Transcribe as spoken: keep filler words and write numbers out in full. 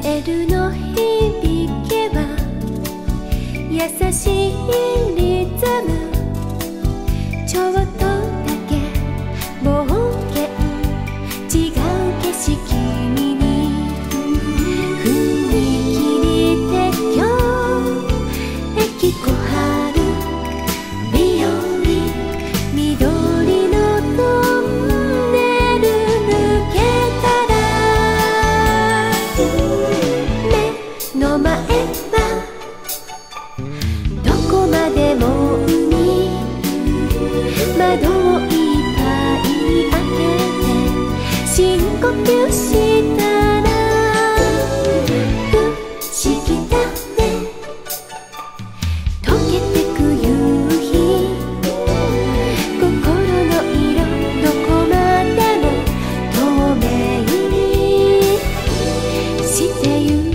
エルの響きは優しいリズム、ちょっとだけ冒険、違う景色に踏切鉄橋、駅小春日和、緑のトンネル抜けたら目の前はどこまでも海、窓をいっぱい開けて深呼吸したら不思議だね、溶けてく夕日、心の色どこまでも透明にしてゆく